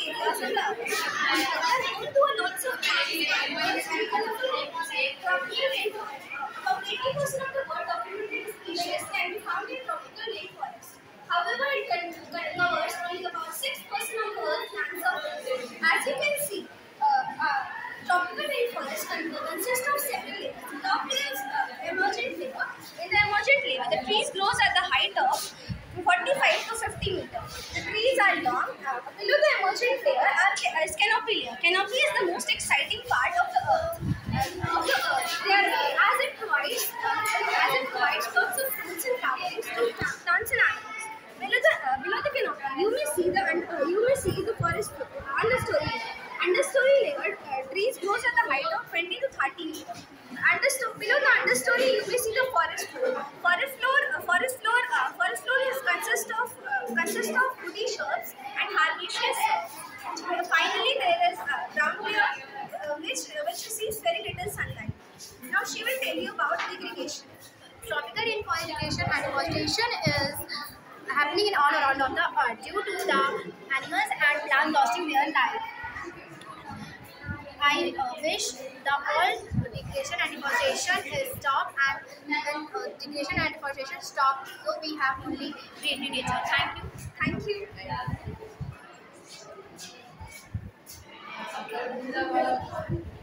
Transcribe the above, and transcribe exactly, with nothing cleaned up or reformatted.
areas of the earth. They are home to a lots of plants, animals, and colorful animals. Tropical rainforest. About eighty percent of the world documented species can be found in tropical rainforest. However, it covers only about six percent of the Earth's land surface. As you can see, uh, uh, tropical rainforest consists of several layers. The top layer is uh, emergent layer. In the emergent layer, the trees grows at the height of forty-five to fifty meters. The trees are long. Uh, below the emergent layer are uh, is canopy layer. Canopy is the most exciting part of the Earth. Uh, of the Earth, they are, uh, as it provides, uh, as it provides lots of fruits and flowers to plants and animals. Below the uh, below the canopy, you may see the uh, you may see the forest floor, understory layer. Understory layer, uh, trees grows at the height of twenty to thirty meters. Understo below the understory, you may see the forest floor. Forest floor, uh, forest floor, uh, forest floor is consist of uh, consist of woody shrubs and herbaceous shrubs. Uh, finally, there is uh, ground layer, uh, which uh, which receives very little sunlight. Now she will tell you about irrigation. Tropical rainforest irrigation and deforestation is happening in all around of the earth due to the animals and plants losing their life. I uh, wish the all degradation and deforestation is stopped, and when uh, degradation and deforestation stop, so we have only green nature. Thank you. Thank you.